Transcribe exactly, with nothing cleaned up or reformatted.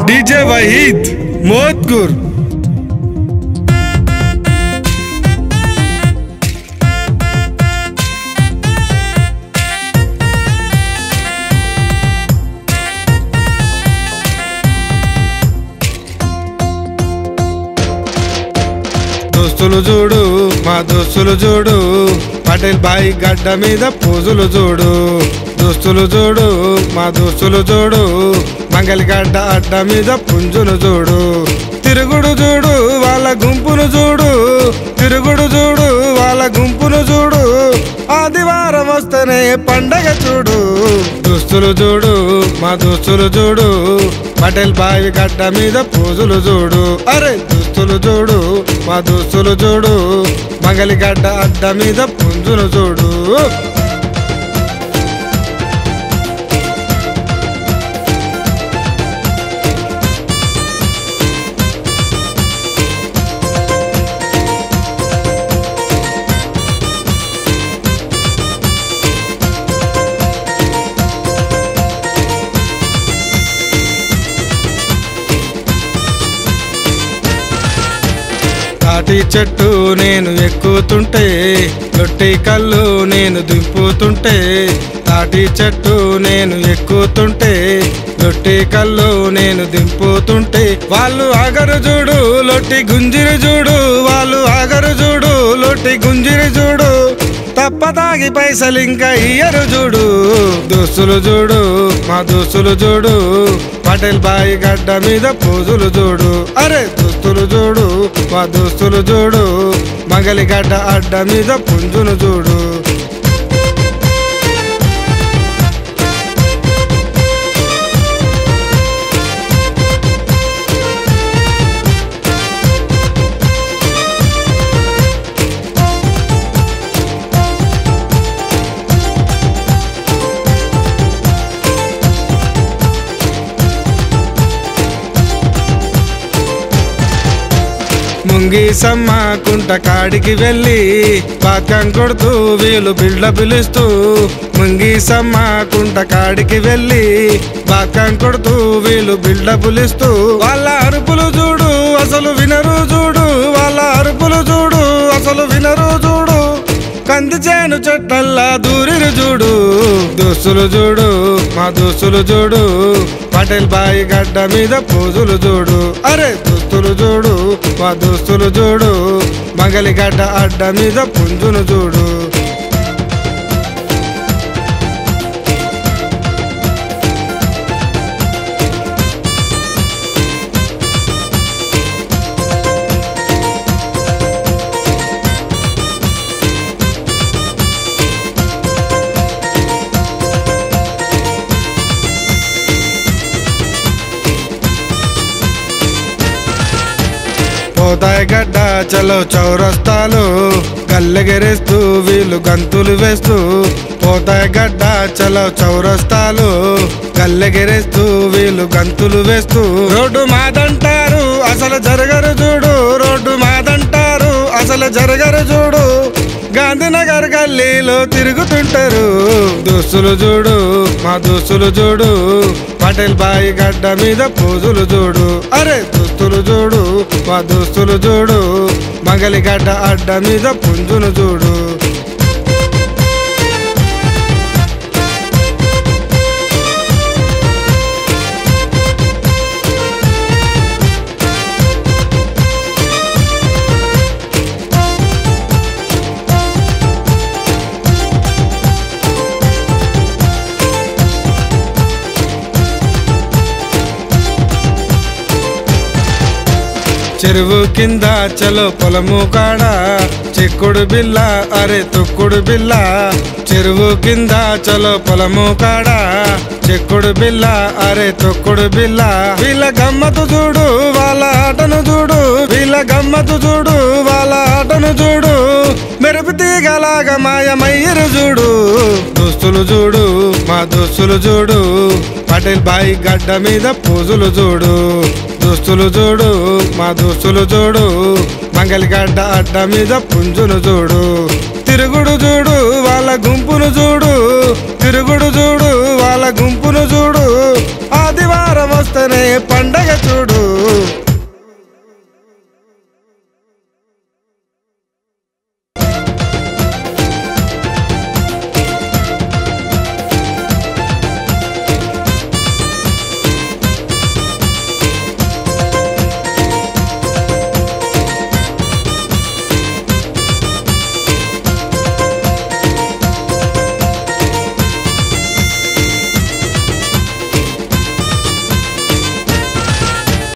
DJ Waheed मोदगुर దోస్తులు చూడు మా దోస్తులు చూడు పటేల్ బాయి గడ్డ మీద పూజలు చూడు దోస్తులు చూడు మా దోస్తులు చూడు మంగళగడ్డ అడ్డ మీద పుంజును చూడు తిరుగుడు చూడు వాళ్ళ గుంపును చూడు తిరుగుడు చూడు వాళ్ళ గుంపును చూడు ఆదివారం వస్తేనే పండగ చూడు దోస్తులు చూడు మా దోస్తులు చూడు పటేల్ బావి గడ్డ మీద పూజలు చూడు అరే దోస్తులు చూడు మా దోస్తులు చూడు మంగళగడ్డ అడ్డ మీద పుంజును చూడు తాటి చెట్టు నేను ఎక్కుతుంటే లొట్టి కళ్ళు నేను దింపుతుంటే తాటి చెట్టు నేను ఎక్కుతుంటే లొట్టి కళ్ళు నేను దింపుతుంటే వాళ్ళు ఆగరు చూడు లొట్టి గుంజిరి చూడు వాళ్ళు ఆగరు చూడు లొట్టి గుంజిరి చూడు తప్ప తాగి పైసలు ఇంకా ఇయ్యరు చూడు దోస్తులు చూడు మా దోస్తులు చూడు పటేల్ బాయి గడ్డ మీద పూజలు చూడు అరే దోస్తులు చూడు మా దోస్తులు చూడు మంగళగడ్డ అడ్డ మీద పుంజును చూడు ముంగి సమ్మ కుంట కాడికి వెళ్ళి పాకం కొడుతూ వీళ్ళు బిళ్ళ పిలుస్తూ ముంగి సమ్మ కుంట కాడికి వెళ్ళి పాకం కొడుతూ వీళ్ళు బిళ్ళ పిలుస్తూ వాళ్ళ అరుపులు చూడు అసలు వినరు చూడు వాళ్ళ అరుపులు చూడు అసలు వినరు చూడు కంది చేను చెట్టల్లా దూరిరు చూడు దోస్తులు చూడు మా దోస్తులు చూడు పటేల్ బాయి గడ్డ మీద పూజలు చూడు అరే దోస్తులు చూడు మా దోస్తులు చూడు మంగళగడ్డ అడ్డ మీద పుంజును చూడు పోతాయి గడ్డ చలో చౌరస్తాలు గల్లెగెరేస్తూ వీళ్ళు గంతులు వేస్తూ పోతాయి గడ్డ చలో చౌరస్తాలు గల్లెగెరేస్తూ వీళ్ళు గంతులు వేస్తూ రోడ్డు మాదంటారు అసలు జరగరు చూడు రోడ్డు మాదంటారు అసలు జరగరు చూడు గాంధీనగర్ గల్లీలో తిరుగుతుంటారు దోస్తులు చూడు మా దోస్తులు చూడు పటేల్ బాయి గడ్డ మీద పూజలు చూడు అరే దోస్తులు చూడు మా దోస్తులు చూడు మంగళగడ్డ అడ్డ మీద పుంజును చూడు చెరువు కింద చలో పొలము కాడ చెక్కుడు బిల్ల అరే తొక్కుడు బిల్ల చెరువు కింద చలో పొలము కాడ చెక్కుడు బిల్ల అరే తొక్కుడు బిల్ల వీళ్ళ గమ్మతు చూడు వాళ్ళ ఆటను చూడు వీళ్ళ గమ్మతు చూడు వాళ్ళ ఆటను చూడు మెరుపు తీగలాగా మాయమయ్యరు చూడు దోస్తులు చూడు మా దోస్తులు చూడు పటేల్ బాయి గడ్డ మీద పూజలు చూడు దోస్తులు చూడు మా దోస్తులు చూడు మంగళగడ్డ అడ్డ మీద పుంజును చూడు తిరుగుడు చూడు వాళ్ళ గుంపును చూడు తిరుగుడు చూడు వాళ్ళ గుంపును చూడు ఆదివారం వస్తేనే పండగ చూడు.